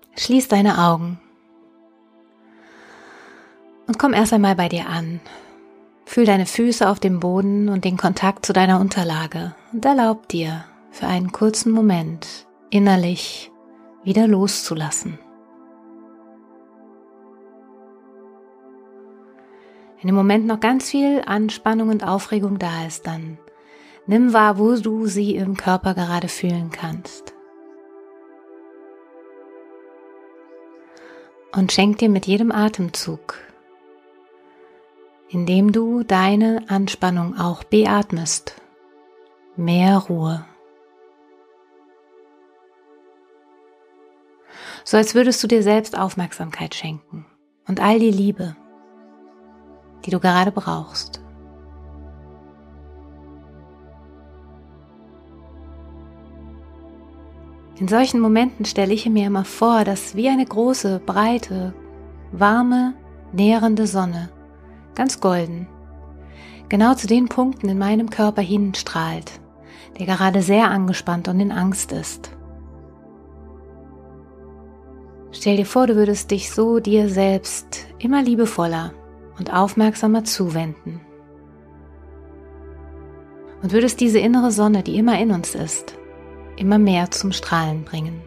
Schließ deine Augen und komm erst einmal bei dir an. Fühl deine Füße auf dem Boden und den Kontakt zu deiner Unterlage und erlaub dir für einen kurzen Moment innerlich wieder loszulassen. Wenn im Moment noch ganz viel Anspannung und Aufregung da ist, dann nimm wahr, wo du sie im Körper gerade fühlen kannst. Und schenk dir mit jedem Atemzug, indem du deine Anspannung auch beatmest, mehr Ruhe. So als würdest du dir selbst Aufmerksamkeit schenken und all die Liebe, die du gerade brauchst. In solchen Momenten stelle ich mir immer vor, dass wie eine große, breite, warme, nährende Sonne, ganz golden, genau zu den Punkten in meinem Körper hinstrahlt, der gerade sehr angespannt und in Angst ist. Stell dir vor, du würdest dich so dir selbst immer liebevoller und aufmerksamer zuwenden und würdest diese innere Sonne, die immer in uns ist, immer mehr zum Strahlen bringen.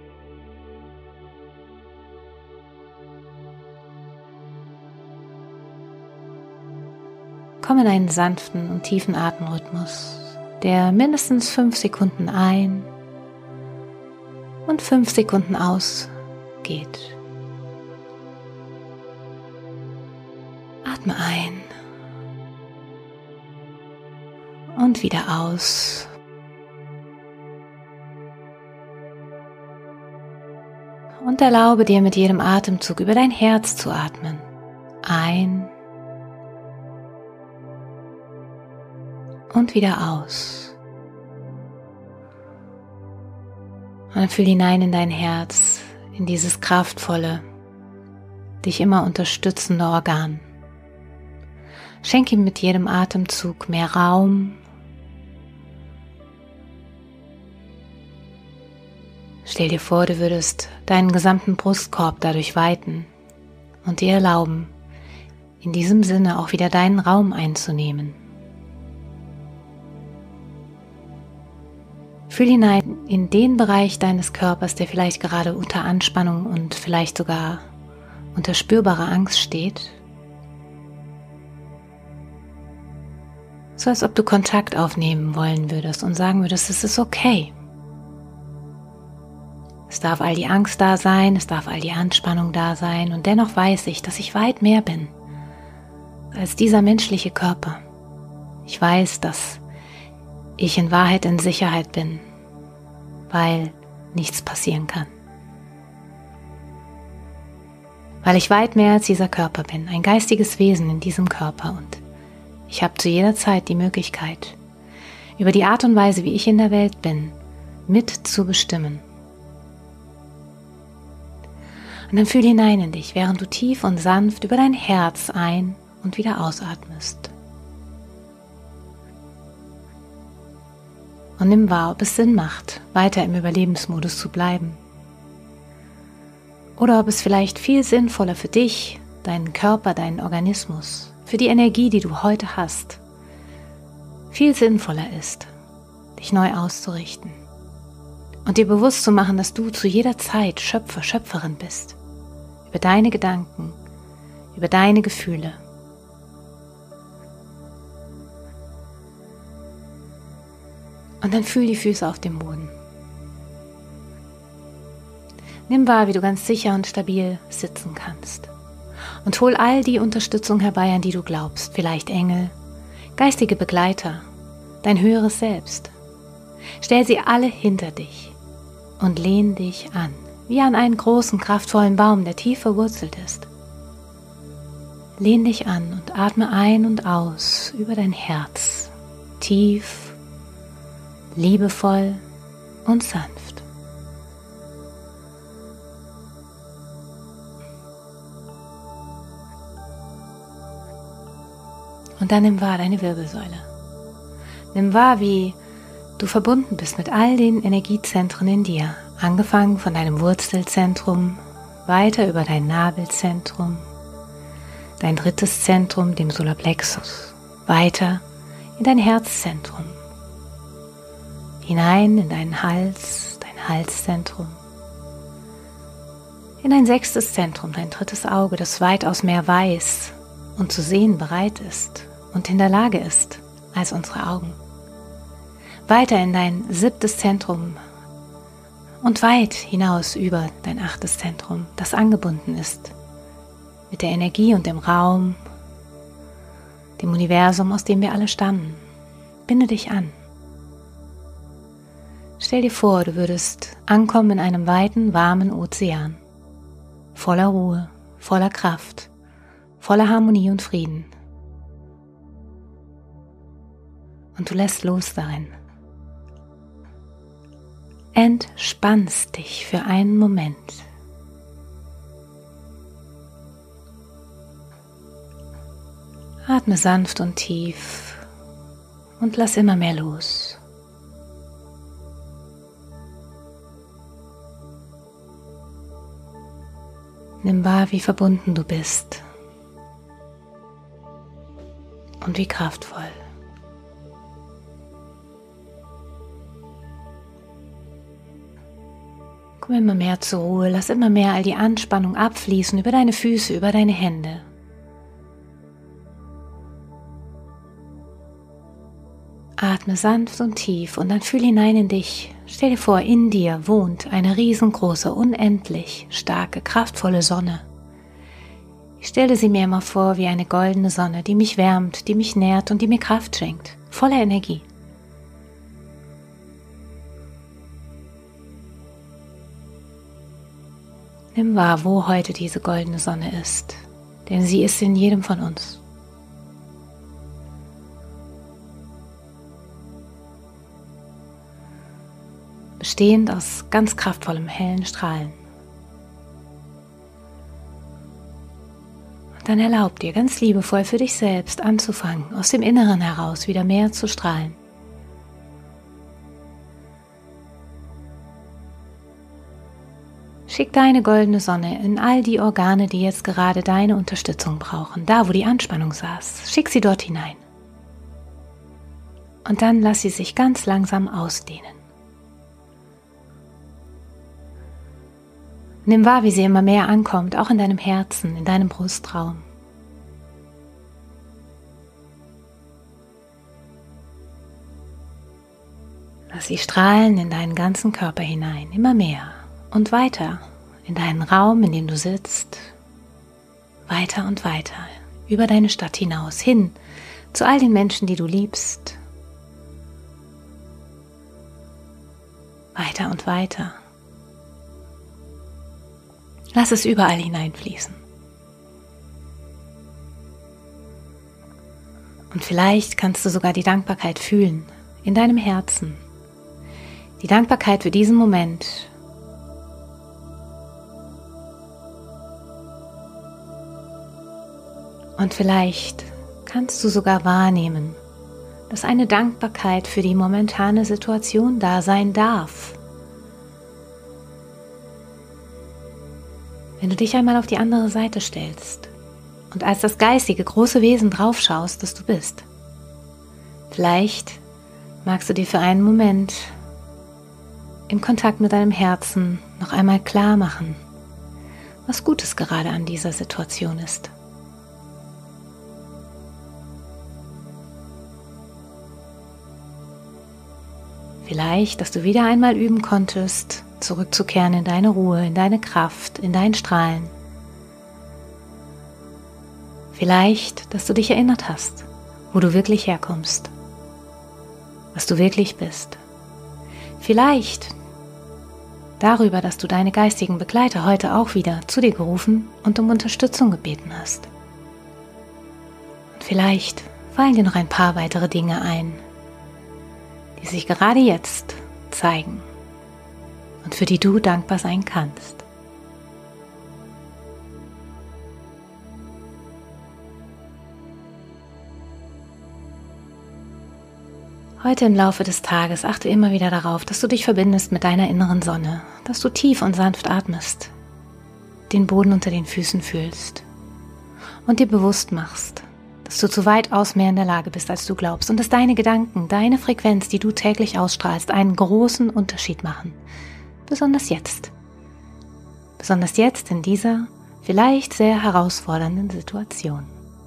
Komm in einen sanften und tiefen Atemrhythmus, der mindestens 5 Sekunden ein und 5 Sekunden aus geht. Atme ein und wieder aus. Und erlaube dir mit jedem Atemzug über dein Herz zu atmen. Ein und wieder aus. Und dann fühl hinein in dein Herz, in dieses kraftvolle, dich immer unterstützende Organ. Schenk ihm mit jedem Atemzug mehr Raum. Stell dir vor, du würdest deinen gesamten Brustkorb dadurch weiten und dir erlauben, in diesem Sinne auch wieder deinen Raum einzunehmen. Fühl hinein in den Bereich deines Körpers, der vielleicht gerade unter Anspannung und vielleicht sogar unter spürbarer Angst steht. So als ob du Kontakt aufnehmen wollen würdest und sagen würdest, es ist okay. Es darf all die Angst da sein, es darf all die Anspannung da sein und dennoch weiß ich, dass ich weit mehr bin als dieser menschliche Körper. Ich weiß, dass ich in Wahrheit in Sicherheit bin, weil nichts passieren kann. Weil ich weit mehr als dieser Körper bin, ein geistiges Wesen in diesem Körper und ich habe zu jeder Zeit die Möglichkeit, über die Art und Weise, wie ich in der Welt bin, mit zu bestimmen. Und dann fühl hinein in dich, während du tief und sanft über dein Herz ein- und wieder ausatmest. Und nimm wahr, ob es Sinn macht, weiter im Überlebensmodus zu bleiben. Oder ob es vielleicht viel sinnvoller für dich, deinen Körper, deinen Organismus, für die Energie, die du heute hast, viel sinnvoller ist, dich neu auszurichten und dir bewusst zu machen, dass du zu jeder Zeit Schöpfer, Schöpferin bist, über deine Gedanken, über deine Gefühle. Und dann fühl die Füße auf dem Boden. Nimm wahr, wie du ganz sicher und stabil sitzen kannst. Und hol all die Unterstützung herbei, an die du glaubst. Vielleicht Engel, geistige Begleiter, dein höheres Selbst. Stell sie alle hinter dich und lehn dich an, wie an einen großen, kraftvollen Baum, der tief verwurzelt ist. Lehn dich an und atme ein und aus über dein Herz, tief, liebevoll und sanft. Und dann nimm wahr deine Wirbelsäule. Nimm wahr, wie du verbunden bist mit all den Energiezentren in dir, Angefangen von deinem Wurzelzentrum, weiter über dein Nabelzentrum, dein drittes Zentrum, dem Solarplexus, weiter in dein Herzzentrum, hinein in deinen Hals, dein Halszentrum, in dein sechstes Zentrum, dein drittes Auge, das weitaus mehr weiß und zu sehen bereit ist und in der Lage ist als unsere Augen. Weiter in dein siebtes Zentrum und weit hinaus über dein achtes Zentrum, das angebunden ist mit der Energie und dem Raum, dem Universum, aus dem wir alle stammen. Binde dich an. Stell dir vor, du würdest ankommen in einem weiten, warmen Ozean, voller Ruhe, voller Kraft, voller Harmonie und Frieden. Und du lässt los darin. Entspannst dich für einen Moment. Atme sanft und tief und lass immer mehr los. Nimm wahr, wie verbunden du bist und wie kraftvoll. Komm immer mehr zur Ruhe, lass immer mehr all die Anspannung abfließen über deine Füße, über deine Hände. Atme sanft und tief und dann fühl hinein in dich. Stell dir vor, in dir wohnt eine riesengroße, unendlich starke, kraftvolle Sonne. Ich stelle sie mir immer vor wie eine goldene Sonne, die mich wärmt, die mich nährt und die mir Kraft schenkt, voller Energie. Nimm wahr, wo heute diese goldene Sonne ist, denn sie ist in jedem von uns. Bestehend aus ganz kraftvollem, hellen Strahlen. Und dann erlaub dir ganz liebevoll für dich selbst anzufangen, aus dem Inneren heraus wieder mehr zu strahlen. Schick deine goldene Sonne in all die Organe, die jetzt gerade deine Unterstützung brauchen, da wo die Anspannung saß. Schick sie dort hinein. Und dann lass sie sich ganz langsam ausdehnen. Nimm wahr, wie sie immer mehr ankommt, auch in deinem Herzen, in deinem Brustraum. Lass sie strahlen in deinen ganzen Körper hinein, immer mehr und weiter in deinen Raum, in dem du sitzt, weiter und weiter, über deine Stadt hinaus, hin zu all den Menschen, die du liebst, weiter und weiter. Lass es überall hineinfließen. Und vielleicht kannst du sogar die Dankbarkeit fühlen in deinem Herzen. Die Dankbarkeit für diesen Moment. Und vielleicht kannst du sogar wahrnehmen, dass eine Dankbarkeit für die momentane Situation da sein darf. Wenn du dich einmal auf die andere Seite stellst und als das geistige, große Wesen draufschaust, das du bist. Vielleicht magst du dir für einen Moment im Kontakt mit deinem Herzen noch einmal klar machen, was Gutes gerade an dieser Situation ist. Vielleicht, dass du wieder einmal üben konntest, zurückzukehren in deine Ruhe, in deine Kraft, in dein Strahlen. Vielleicht, dass du dich erinnert hast, wo du wirklich herkommst, was du wirklich bist. Vielleicht darüber, dass du deine geistigen Begleiter heute auch wieder zu dir gerufen und um Unterstützung gebeten hast. Und vielleicht fallen dir noch ein paar weitere Dinge ein, die sich gerade jetzt zeigen und für die du dankbar sein kannst. Heute im Laufe des Tages achte immer wieder darauf, dass du dich verbindest mit deiner inneren Sonne, dass du tief und sanft atmest, den Boden unter den Füßen fühlst und dir bewusst machst, dass du zu weitaus mehr in der Lage bist, als du glaubst und dass deine Gedanken, deine Frequenz, die du täglich ausstrahlst, einen großen Unterschied machen. Besonders jetzt. Besonders jetzt in dieser vielleicht sehr herausfordernden Situation.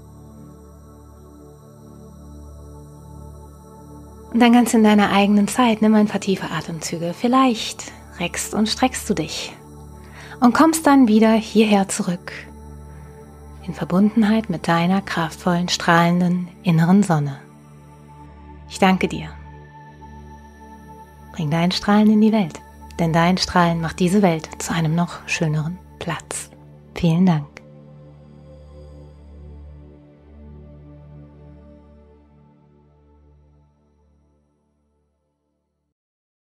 Und dann ganz in deiner eigenen Zeit, nimm ein paar tiefe Atemzüge. Vielleicht reckst und streckst du dich und kommst dann wieder hierher zurück. In Verbundenheit mit deiner kraftvollen, strahlenden inneren Sonne. Ich danke dir. Bring dein Strahlen in die Welt, denn dein Strahlen macht diese Welt zu einem noch schöneren Platz. Vielen Dank.